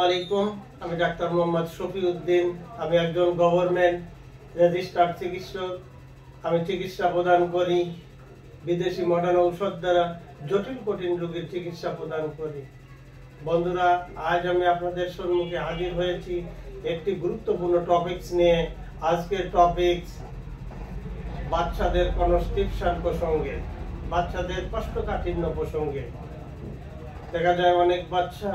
আলাইকুম। আমি Dr.Md.Shafi উদ্দিন। আমি একজন গভর্নমেন্ট রেজিস্টার্ড চিকিৎসক। আমি চিকিৎসা প্রদান করি বিদেশি মডার্ন ঔষধ দ্বারা জটিল কঠিন রোগের চিকিৎসা প্রদান করি। বন্ধুরা, আজ আমি আপনাদের সম্মুখে হাজির হয়েছি একটি গুরুত্বপূর্ণ টপিকস নিয়ে। আজকের টপিকস বাচ্চাদের কনস্টিপশন প্রসঙ্গে, বাচ্চাদের কোষ্ঠকাঠিন্য প্রসঙ্গে। দেখা যায় অনেক বাচ্চা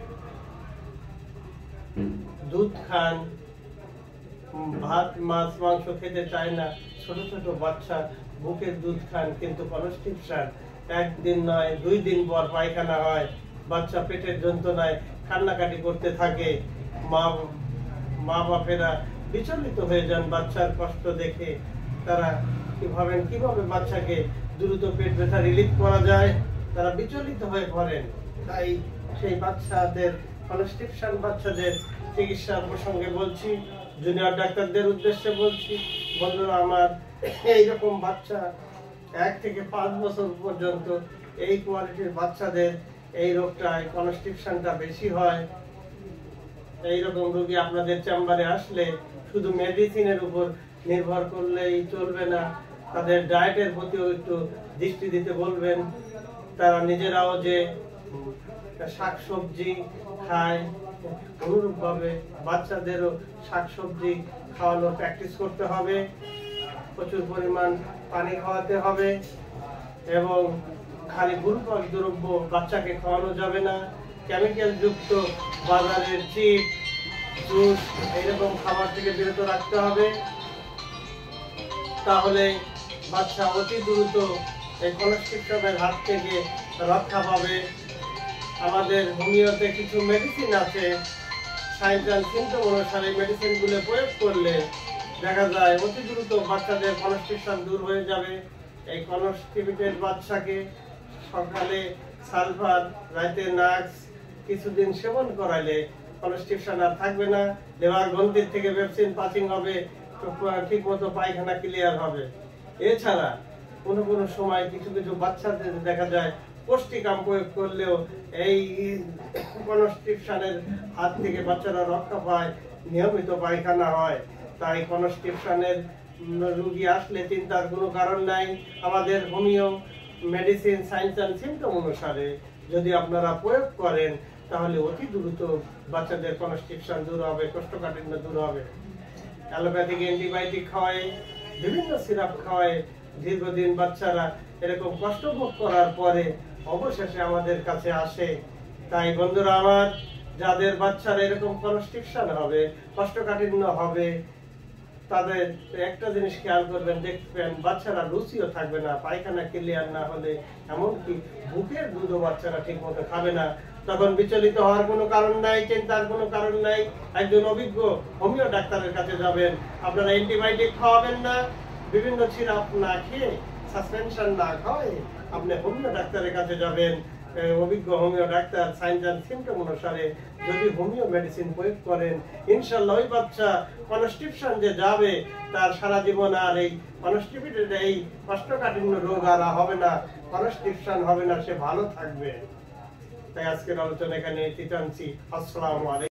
দুধ খান, ভাত মাছ মাংস খেতে চায় না। ছোট ছোট বাচ্চা বুকের দুধ খান, কিন্তু কনস্টিপশন একদিন নয় 2 দিন পর পায়খানা হয়। বাচ্চা পেটের যন্ত্রণায় কান্নাকাটি করতে থাকে। মা বাপেরা বিচলিত হয়ে যান বাচ্চার কষ্ট দেখে। তারা কিভাবে বাচ্চাকে দ্রুত পেট ব্যথা রিলিফ করা যায়, তারা বিচলিত হয়ে পড়েন। তাই সেই বাচ্চাদের কনস্টিপশন বাচ্চাদের চিকিৎসার প্রসঙ্গে বলছি, জুনিয়র ডাক্তারদের উদ্দেশ্যে বলছি। বন্ধুরা আমার, এইরকম বাচ্চা 1 থেকে 5 বছর পর্যন্ত এই কোয়ালিটির বাচ্চাদের এই রোগটায় কনস্টিপশনটা বেশি হয়। এইরকম রোগী আপনাদের চেম্বারে আসলে শুধু মেডিসিনের উপর নির্ভর করলেই চলবে না, তাদের ডায়েটের প্রতিও একটু দৃষ্টি দিতে বলবেন। তারা নিজেরাও যে শাকসবজি খায়, অনুরূপভাবে বাচ্চাদেরও শাকসবজি খাওয়ানোর প্র্যাকটিস করতে হবে। প্রচুর পরিমাণ পানি খাওয়াতে হবে এবং খালি গুরুতর দ্রব্য বাচ্চাকে খাওয়ানো যাবে না। কেমিক্যাল যুক্ত বাজারের চিপস, জুস এইরকম খাবার থেকে বিরত রাখতে হবে। তাহলে বাচ্চা অতি দ্রুত এই কনস্টিপশনের হাত থেকে রক্ষা পাবে। আমাদের হোমিওতে কিছু মেডিসিন আছে, সাইন্স অ্যান্ড সিম্পটম অনুসারে মেডিসিনগুলো প্রয়োগ করলে দেখা যায় অতি দ্রুত বাচ্চাদের কনস্টিপশন দূর হয়ে যাবে। এই কনস্টিপেটেড বাচ্চাকে সকালে সালফার, রাতে নাক্স কিছুদিন সেবন করাইলে কনস্টিপশন আর থাকবে না। লিভার গ্রন্থির থেকে পেপসিন পাসিং হবে, ঠিক মতো পায়খানা ক্লিয়ার হবে। এছাড়া কোনো সময় কিছু বাচ্চাদের দেখা যায় পুষ্টিকাম প্রয়োগ করলেও এই কনস্টিপশনের হাত থেকে বাচ্চারা রক্ষা পায়, নিয়মিত পায়খানা হয়। তাই কনস্টিপশনের রোগী আসলে চিন্তার কোনো কারণ নাই। আমাদের homeo medicine science and symptom অনুসারে যদি আপনারা প্রয়োগ করেন তাহলে অতি দ্রুত বাচ্চাদের কনস্টিপশন দূর হবে, কোষ্ঠকাঠিন্য দূর হবে। অ্যালোপ্যাথিক অ্যান্টিবায়োটিক খাওয়ায়, বিভিন্ন সিরাপ খাওয়ায় দীর্ঘদিন বাচ্চারা এরকম কষ্ট ভোগ করার পরে অবশেষে আমাদের কাছে আসে। তাই বন্ধুরা আমার, যাদের বাচ্চারা এরকম কনস্টিপশন হবে, কোষ্ঠকাঠিন্য হবে, তাদের একটা জিনিস খেয়াল করবেন, দেখবেন বাচ্চারা রুচিও থাকবে না, পায়খানা ক্লিয়ার না হলে, এমনকি বুকের দুধও বাচ্চারা ঠিক মতো খাবে না। তখন বিচলিত হওয়ার কোনো কারণ নাই, চিন্তার কোনো কারণ নাই। একজন অভিজ্ঞ হোমিও ডাক্তারের কাছে যাবেন। আপনারা অ্যান্টিবায়োটিক খাওয়াবেন না, বিভিন্ন সিরাপ না খেয়ে, সাসপেনশন না খাওয়ায় আপনি হোমিও ডাক্তারের কাছে যাবেন। অভিজ্ঞ homeo doctor science and symptom অনুসারে যদি হোমিও মেডিসিন প্রয়োগ করেন, ইনশাআল্লাহ ওই বাচ্চা কনস্টিপশন যে যাবে, তার সারা জীবন আর এই কনস্টিপেটেড এই কোষ্ঠকাঠিন্য রোগ আর হবে না, কনস্টিপশন হবে না, সে ভালো থাকবে। তাই আজকের আলোচনা এখানে টানছি। আসসালামু আলাইকুম।